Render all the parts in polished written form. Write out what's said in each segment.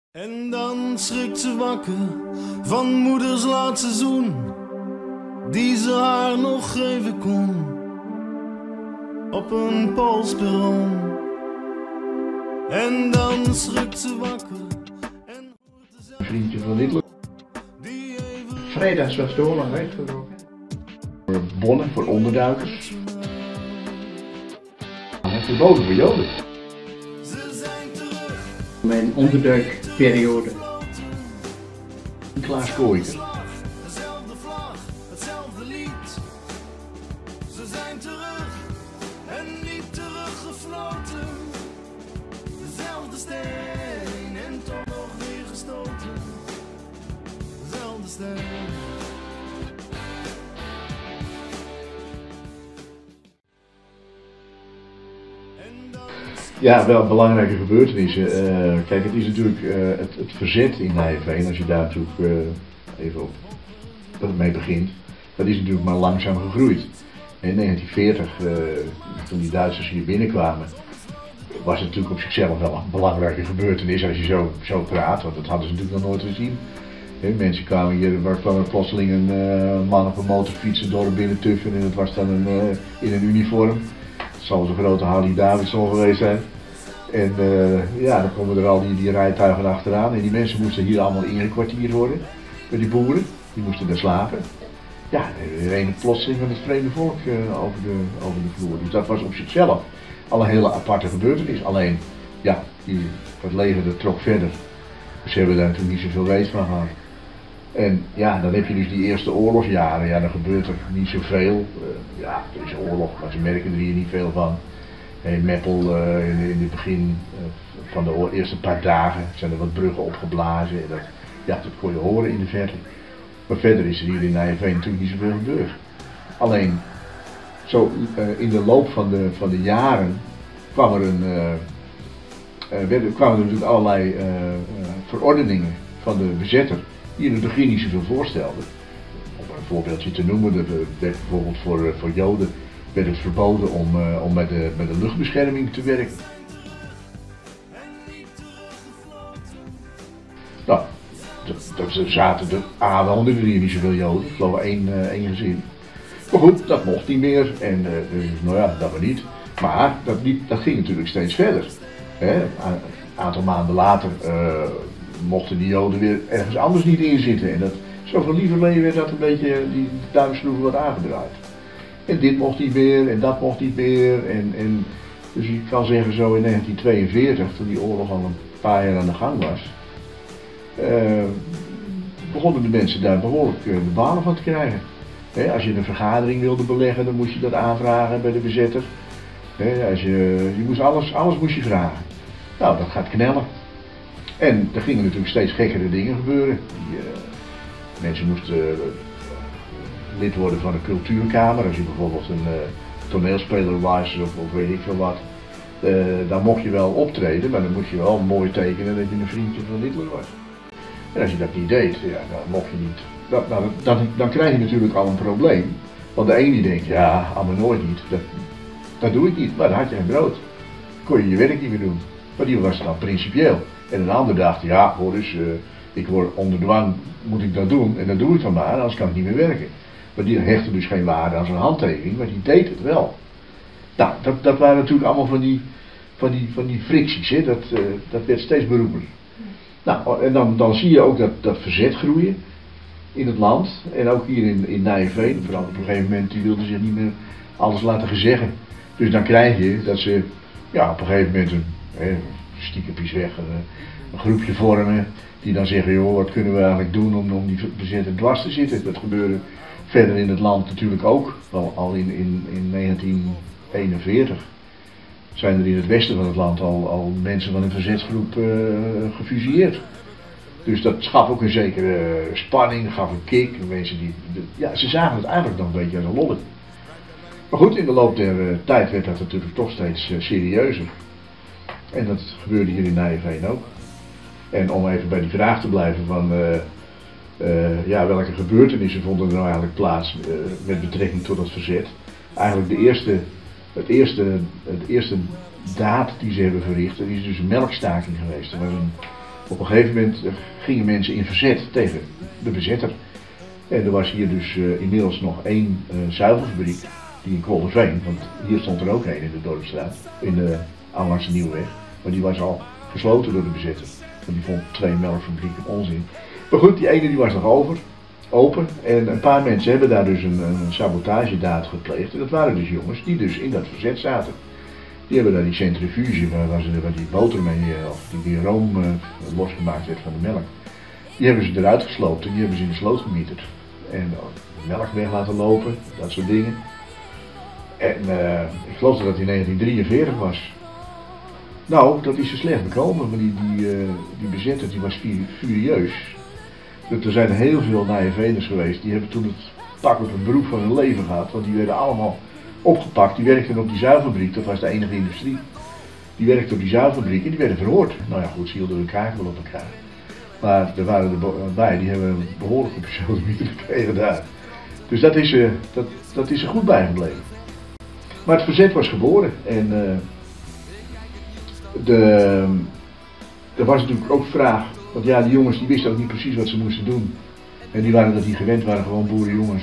En dan schrikt ze wakker van moeders laatste zoen, die ze haar nog geven kon, op een Poolsperron. En dan schrikt ze wakker en hoort Een vriendje van Hitler. die even Vrijdags was de oorlog uitgebroken. Voor bonnen voor onderduikers. En verboden voor Joden. ze zijn terug. Mijn onderduikperiode. Klaas Kooijker. Dezelfde vlag, hetzelfde lied. Ze zijn terug en niet teruggefloten. Dezelfde steen en toch nog weer gestoten. Dezelfde steen. Ja, wel belangrijke gebeurtenissen. Kijk, het is natuurlijk het verzet in Nijveen, als je daar natuurlijk even op mee begint, dat is natuurlijk maar langzaam gegroeid. In 1940, toen die Duitsers hier binnenkwamen, was het natuurlijk op zichzelf wel een belangrijke gebeurtenis als je zo praat, want dat hadden ze natuurlijk nog nooit gezien. Mensen kwamen hier, waar kwam er plotseling een man op een motorfiets het dorp binnen tuffen en het was dan in een uniform. Het zal zo'n grote Harley Davidson geweest zijn. En ja, dan komen er al die rijtuigen achteraan en die mensen moesten hier allemaal ingekwartierd worden, met die boeren, die moesten daar slapen. Ja, er een plotseling van het vreemde volk over de vloer. Dus dat was op zichzelf al een hele aparte gebeurtenis. Alleen, ja, het leger dat trok verder. Dus ze hebben daar natuurlijk niet zoveel weet van gehad. En ja, dan heb je dus die eerste oorlogsjaren, ja, dan gebeurt er niet zoveel. Ja, er is oorlog, maar ze merken er hier niet veel van. In Meppel, in het begin van de eerste paar dagen zijn er wat bruggen opgeblazen. En dat kon je horen in de verte. Maar verder is er hier in Nijveen natuurlijk niet zoveel gebeurd. Alleen, zo in de loop van de jaren kwamen er natuurlijk allerlei verordeningen van de bezetter die in het begin niet zoveel voorstelden. Om een voorbeeldje te noemen, dat werd bijvoorbeeld voor Joden werd het verboden om met de luchtbescherming te werken. Nou, er zaten woonden er hier niet zoveel Joden, ik geloof één gezin. Maar goed, dat mocht niet meer en nou ja, dat maar niet. Maar dat ging natuurlijk steeds verder. Een aantal maanden later mochten die Joden weer ergens anders niet inzitten. En dat, zo van lieverlee werd dat een beetje, die duimschroeven wat aangedraaid. En dit mocht niet meer en dat mocht niet meer. En dus je kan zeggen zo in 1942, toen die oorlog al een paar jaar aan de gang was, begonnen de mensen daar behoorlijk de balen van te krijgen. Als je een vergadering wilde beleggen, dan moest je dat aanvragen bij de bezetter. Je moest alles moest je vragen. Nou, dat gaat knellen. En er gingen natuurlijk steeds gekkere dingen gebeuren. Mensen moesten lid worden van een cultuurkamer. Als je bijvoorbeeld een toneelspeler was of weet ik veel wat. Dan mocht je wel optreden, maar dan moest je wel mooi tekenen dat je een vriendje van Hitler was. En als je dat niet deed, ja, dan mocht je niet. Dan krijg je natuurlijk al een probleem. Want de ene die denkt, ja, allemaal nooit niet. Dat doe ik niet, maar dan had je geen brood. Kon je je werk niet meer doen. Maar die was dan principieel. En een ander dacht, ja hoor eens, ik word onder dwang, moet ik dat doen en dan doe ik dan maar, anders kan ik niet meer werken. Maar die hechtte dus geen waarde aan zijn handtekening, maar die deed het wel. Nou, dat waren natuurlijk allemaal van die fricties, hè? Dat werd steeds beroeper. Nou, en dan zie je ook dat verzet groeien in het land en ook hier in Nijveen. Vooral op een gegeven moment, die wilden zich niet meer alles laten gezeggen. Dus dan krijg je dat ze ja, op een gegeven moment stiekempjes weg een groepje vormen die dan zeggen, joh, wat kunnen we eigenlijk doen om die bezetter dwars te zitten. Dat gebeurde verder in het land natuurlijk ook, al in 1941 zijn er in het westen van het land al mensen van een verzetsgroep gefusilleerd. Dus dat gaf ook een zekere spanning, gaf een kick. Mensen ze zagen het eigenlijk nog een beetje als een lolletje. Maar goed, in de loop der tijd werd dat natuurlijk toch steeds serieuzer. En dat gebeurde hier in Nijveen ook. En om even bij die vraag te blijven van ja, welke gebeurtenissen vonden er nou eigenlijk plaats met betrekking tot het verzet. Eigenlijk het eerste daad die ze hebben verricht, dat is dus een melkstaking geweest. Er was Op een gegeven moment gingen mensen in verzet tegen de bezetter. En er was hier dus inmiddels nog één zuivelfabriek, die in Kwolderveen, want hier stond er ook een in de Dorpsstraat, in de Ouwlandse Nieuweweg. Maar die was al gesloten door de bezetter. Want die vond 2 melkfabrieken onzin. Maar goed, die ene die was nog open. En een paar mensen hebben daar dus een sabotagedaad gepleegd. En dat waren dus jongens die dus in dat verzet zaten. Die hebben daar die centrifuge, waar die boter mee, of die room losgemaakt werd van de melk. Die hebben ze eruit gesloopt en die hebben ze in de sloot gemieterd. En de melk weg laten lopen, dat soort dingen. En ik geloof dat in 1943 was. Nou, dat is er slecht bekomen, maar die bezetter die was furieus. Er zijn heel veel Nijenveeners geweest, die hebben toen het pak op het beroep van hun leven gehad, want die werden allemaal opgepakt. Die werkten op die zuivelfabriek, dat was de enige industrie. Die werkten op die zuivelfabriek en die werden verhoord. Nou ja goed, ze hielden hun kaart wel op elkaar. Maar er waren erbij, die hebben een behoorlijke pseudonymie gekregen daar. Dus dat is er goed bijgebleven. Maar het verzet was geboren en er was natuurlijk ook vraag, want ja, die jongens die wisten ook niet precies wat ze moesten doen. En die waren dat niet gewend, waren gewoon boerenjongens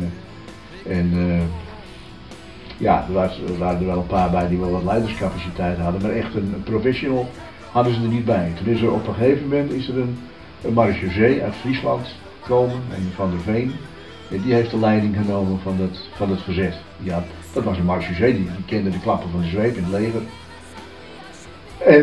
ja, er waren er wel een paar bij die wel wat leiderscapaciteit hadden, maar echt een professional hadden ze er niet bij. Toen is er op een gegeven moment een marechaussee uit Friesland gekomen, een Van der Veen. En die heeft de leiding genomen van het verzet. Ja, dat was een marechaussee, die kende de klappen van de zweep in het leger. En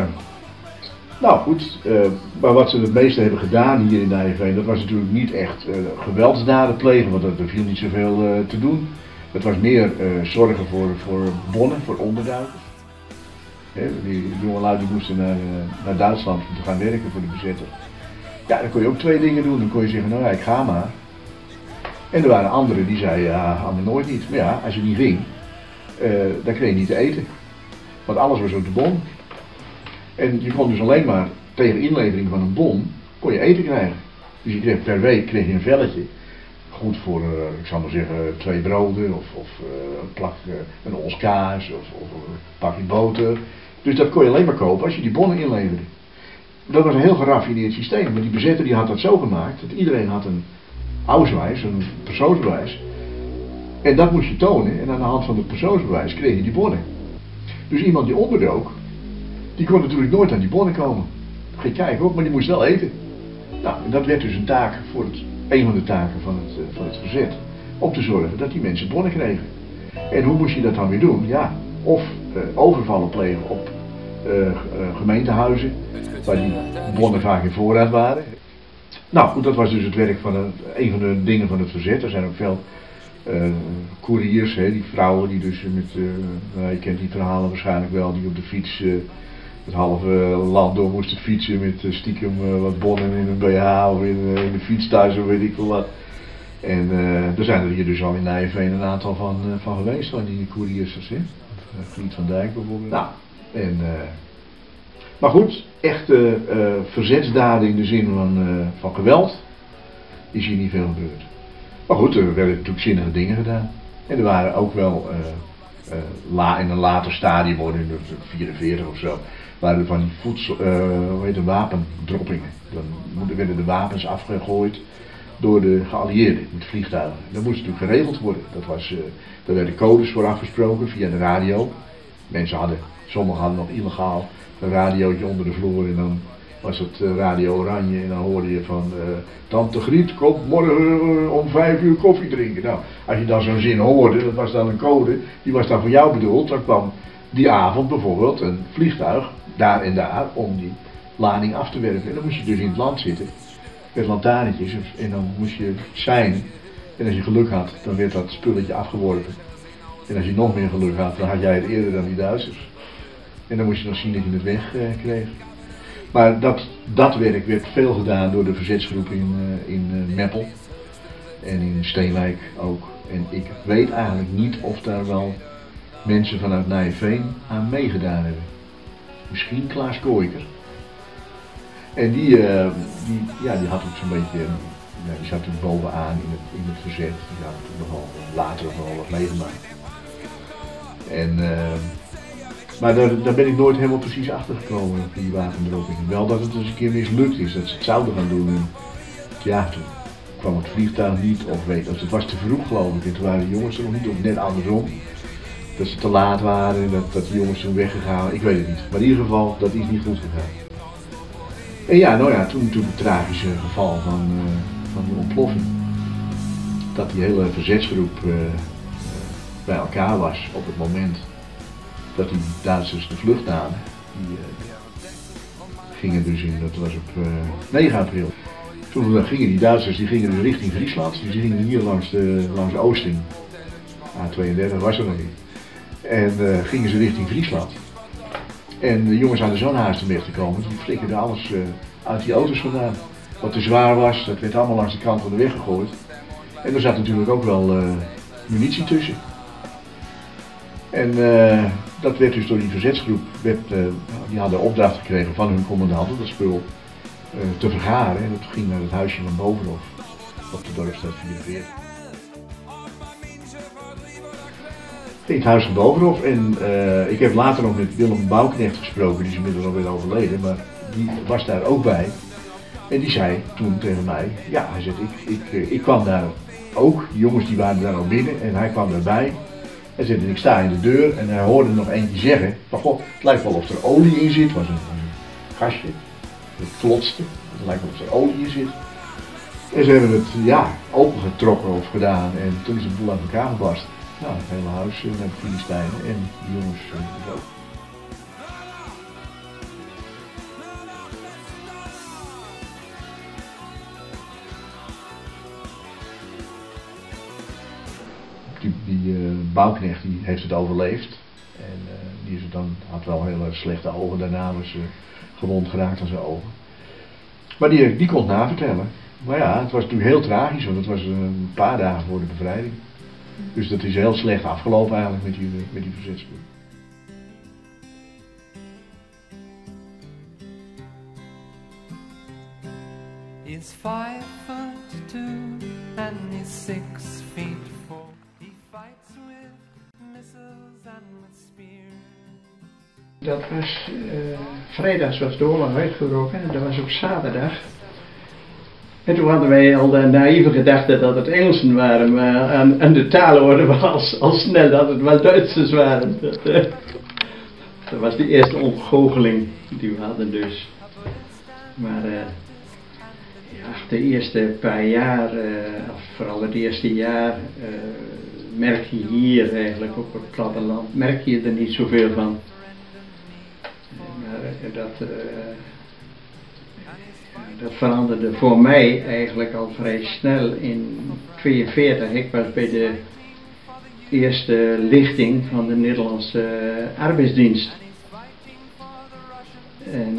nou goed, maar wat ze het meeste hebben gedaan hier in Nijenveen, dat was natuurlijk niet echt geweldsdaden plegen, want er viel niet zoveel te doen. Het was meer zorgen voor bonnen, voor onderduikers. Die jongelui die moesten naar Duitsland om te gaan werken voor de bezetter. Ja, dan kon je ook 2 dingen doen. Dan kon je zeggen, nou ja, ik ga maar. En er waren anderen die zeiden, ja, allemaal nooit niet. Maar ja, als je niet ging, dan kreeg je niet te eten. Want alles was op de bon. En je kon dus alleen maar tegen inlevering van een bon, kon je eten krijgen. Dus je kreeg per week een velletje. Goed voor, ik zal maar zeggen, 2 broden of een ons kaas of een pakje boter. Dus dat kon je alleen maar kopen als je die bonnen inleverde. Dat was een heel geraffineerd systeem, maar die bezetter die had dat zo gemaakt dat iedereen had een auswijs, een persoonsbewijs. En dat moest je tonen en aan de hand van het persoonsbewijs kreeg je die bonnen. Dus iemand die onderdook, die kon natuurlijk nooit aan die bonnen komen. Geen kijken ook, maar die moest wel eten. Nou, en dat werd dus een taak een van de taken van het verzet. Om te zorgen dat die mensen bonnen kregen. En hoe moest je dat dan weer doen? Ja, of overvallen plegen op gemeentehuizen, waar die bonnen vaak in voorraad waren. Nou goed, dat was dus het werk van een van de dingen van het verzet. Er zijn ook veel couriers, die vrouwen die dus je kent die verhalen waarschijnlijk wel, die op de fiets het halve land door moesten fietsen met stiekem wat bonnen in een BH of in de fietsthuis of weet ik wel wat. En er zijn er hier dus al in Nijenveen een aantal van geweest, van die couriers, Griet van Dijk bijvoorbeeld. Nou, maar goed, echte verzetsdaden in de zin van geweld is hier niet veel gebeurd. Maar goed, er werden natuurlijk zinnige dingen gedaan. En er waren ook wel in een later stadium, in 1944 of zo, waren er van die wapendroppingen. Dan werden de wapens afgegooid door de geallieerden met vliegtuigen. Dat moest natuurlijk geregeld worden. Daar werden codes voor afgesproken via de radio. Sommigen hadden nog illegaal een radiootje onder de vloer en dan was het Radio Oranje en dan hoorde je van Tante Griet komt morgen om 5 uur koffie drinken. Nou, als je dan zo'n zin hoorde, dat was dan een code, die was dan voor jou bedoeld. Dan kwam die avond bijvoorbeeld een vliegtuig daar en daar om die lading af te werpen. En dan moest je dus in het land zitten met lantaarntjes en dan moest je seinen. En als je geluk had, dan werd dat spulletje afgeworpen. En als je nog meer geluk had, dan had jij het eerder dan die Duitsers. En dan moest je nog zien dat je het weg kreeg. Maar dat werk werd veel gedaan door de verzetsgroep in Meppel en in Steenwijk ook. En ik weet eigenlijk niet of daar wel mensen vanuit Nijenveen aan meegedaan hebben. Misschien Klaas Kooiker. En die had ook zo'n beetje, die zat natuurlijk bovenaan in het verzet. Die had nogal later nog wel wat meegemaakt. En Maar daar ben ik nooit helemaal precies achter gekomen op die wapenberoeping. Wel dat het eens een keer mislukt is, dat ze het zouden gaan doen. En ja, toen kwam het vliegtuig niet, of weet het was te vroeg geloof ik. En toen waren de jongens er nog niet, of net andersom. Dat ze te laat waren en dat de jongens toen weggegaan, ik weet het niet. Maar in ieder geval, dat is niet goed gegaan. En ja, nou ja, toen het tragische geval van de ontploffing. Dat die hele verzetsgroep bij elkaar was op het moment dat die Duitsers de vlucht namen. Die gingen dus dat was op 9 april. Toen gingen die Duitsers dus richting Friesland. Dus die gingen hier langs Oosting. A32 was er nog niet. En gingen ze richting Friesland. En de jongens aan de Zonhuis terecht gekomen. Die flikkerden alles uit die auto's vandaan. Wat te zwaar was, dat werd allemaal langs de kant van de weg gegooid. En er zat natuurlijk ook wel munitie tussen. En dat werd dus door die verzetsgroep, die hadden opdracht gekregen van hun commandant dat spul te vergaren. En dat ging naar het huisje van Bovenhof op de Dorpsstraat 44. Het huis van Bovenhof en ik heb later nog met Willem Bouwknecht gesproken, die is inmiddels alweer overleden, maar die was daar ook bij. En die zei toen tegen mij, ja, hij zegt, ik kwam daar ook, die jongens die waren daar al binnen en hij kwam erbij. Hij zegt, en ik sta in de deur en hij hoorde nog eentje zeggen, maar god, het lijkt wel of er olie in zit, was een kastje, het klotste, het lijkt wel of er olie in zit. En ze hebben het, ja, opengetrokken of gedaan en toen is het boel uit elkaar gebarsten. Nou, het hele huis naar de Filistijnen en die jongens dus ook. Die Bouwknecht die heeft het overleefd en die is het dan, had wel hele slechte ogen, daarna was gewond geraakt aan zijn ogen. Maar die kon het navertellen. Maar ja, het was natuurlijk heel tragisch, want het was een paar dagen voor de bevrijding. Dus dat is heel slecht afgelopen eigenlijk met die verzetsgroep. He's 5'2" and he's 6 feet 4. He fights with missiles and with spears. Dat was vrijdags was de oorlog uitgebroken en dat was op zaterdag. En toen hadden wij al de naïeve gedachte dat het Engelsen waren, maar aan de talen hoorden we al snel dat het wel Duitsers waren. Dat was de eerste ontgoocheling die we hadden dus. Maar ja, de eerste paar jaar, of vooral het eerste jaar, merk je hier eigenlijk op het platteland, merk je er niet zoveel van. Maar dat veranderde voor mij eigenlijk al vrij snel in 1942. Ik was bij de eerste lichting van de Nederlandse arbeidsdienst. En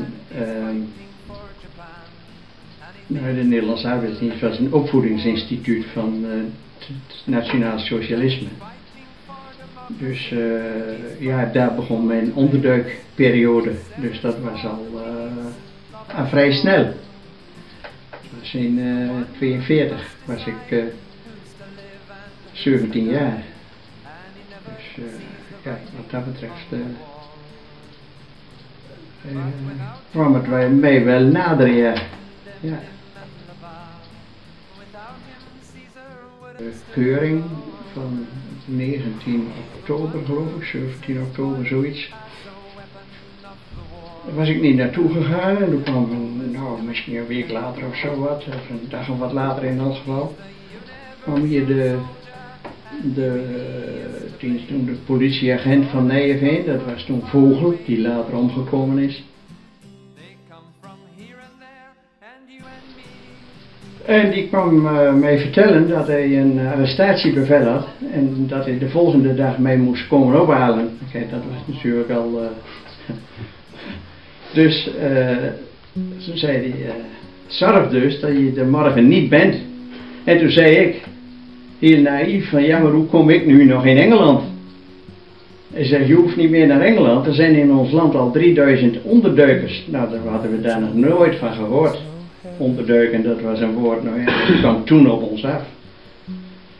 de Nederlandse arbeidsdienst was een opvoedingsinstituut van het nationaal socialisme. Dus ja, daar begon mijn onderduikperiode. Dus dat was al vrij snel. Dus in 1942 was ik 17 jaar. Dus ja, wat dat betreft kwam het mij wel nader, ja. Ja. De keuring van 19 oktober geloof ik, 17 oktober zoiets. Daar was ik niet naartoe gegaan en toen kwam misschien een week later of zo wat, of een dag of wat later in elk geval, kwam hier toen de politieagent van Nijeveen, dat was toen Vogel, die later omgekomen is. En die kwam mij vertellen dat hij een arrestatiebevel had en dat hij de volgende dag mij moest komen ophalen. Kijk, dat was natuurlijk al... Dus toen zei hij, zorg dus dat je er morgen niet bent. En toen zei ik, heel naïef, van ja, maar hoe kom ik nu nog in Engeland? Hij zegt, je hoeft niet meer naar Engeland, er zijn in ons land al 3000 onderduikers. Nou, daar hadden we daar nog nooit van gehoord. Onderduiken, dat was een woord, nou ja, dat kwam toen op ons af.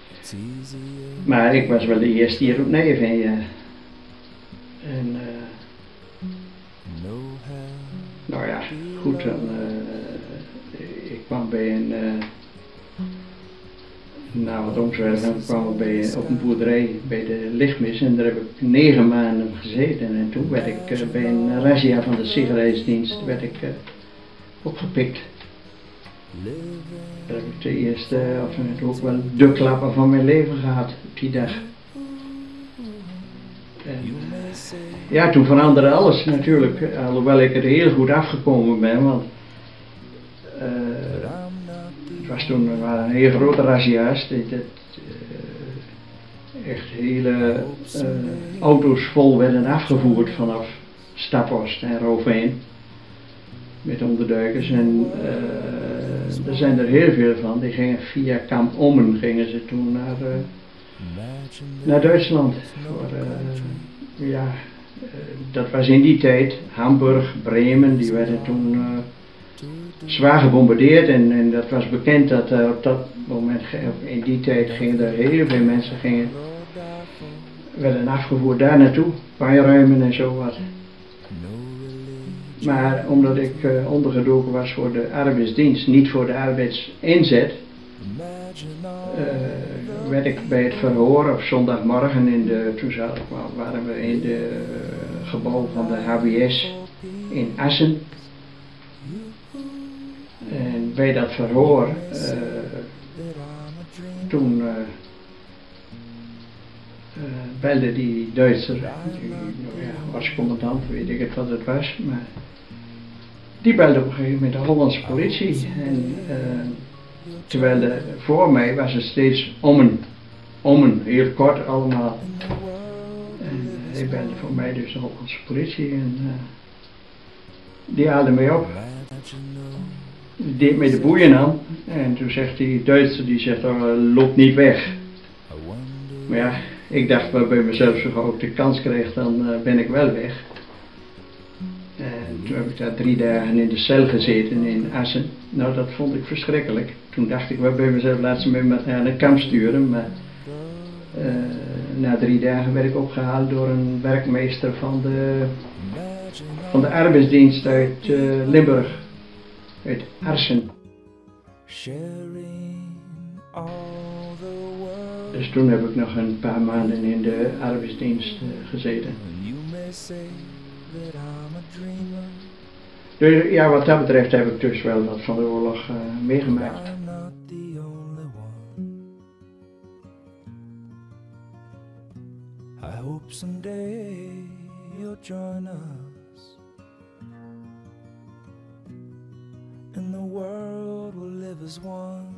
Maar ik was wel de eerste hier op Nijeveen, ja. En Nou ja, goed, dan, ik kwam bij een, na wat omzwerven, kwam ik op een boerderij bij de lichtmis en daar heb ik 9 maanden gezeten. En toen werd ik bij een razzia van de sigarettendienst werd ik opgepikt. Daar heb ik de eerste, of ook wel de klappen van mijn leven gehad op die dag. En, ja, toen veranderde alles natuurlijk, alhoewel ik er heel goed afgekomen ben, want het was toen er waren heel grote razzia's, echt hele auto's vol werden afgevoerd vanaf Staphorst en Rovein met onderduikers en er zijn er heel veel van, die gingen via Kamp Ommen gingen ze toen naar Duitsland. Dat was in die tijd, Hamburg, Bremen, die werden toen zwaar gebombardeerd en dat was bekend dat op dat moment, in die tijd gingen er heel veel mensen werden afgevoerd daar naartoe, Bijruimen en zo wat. Maar omdat ik ondergedoken was voor de arbeidsdienst, niet voor de arbeidsinzet, werd ik bij het verhoor op zondagmorgen toen waren we in het gebouw van de HBS in Assen. En bij dat verhoor, toen belde die Duitser, als commandant, weet ik het wat het was, maar die belde op een gegeven moment de Hollandse politie. En terwijl voor mij was het steeds Ommen, heel kort allemaal. En hij belde voor mij dus de Hollandse politie en die haalde mij op. Die deed mij de boeien aan en toen zegt die Duitser, die zegt, loop niet weg. Maar ja, ik dacht wel bij mezelf, zo gauw ik de kans kreeg, dan ben ik wel weg. En toen heb ik daar 3 dagen in de cel gezeten in Assen. Nou, dat vond ik verschrikkelijk. Toen dacht ik wel bij mezelf, laat ze me maar naar de kamp sturen. Maar na 3 dagen werd ik opgehaald door een werkmeester van de arbeidsdienst uit Limburg, uit Arsen. Dus toen heb ik nog een paar maanden in de arbeidsdienst gezeten. Dus ja, wat dat betreft heb ik dus wel wat van de oorlog meegemaakt. I hope someday you'll join us and the world will live as one.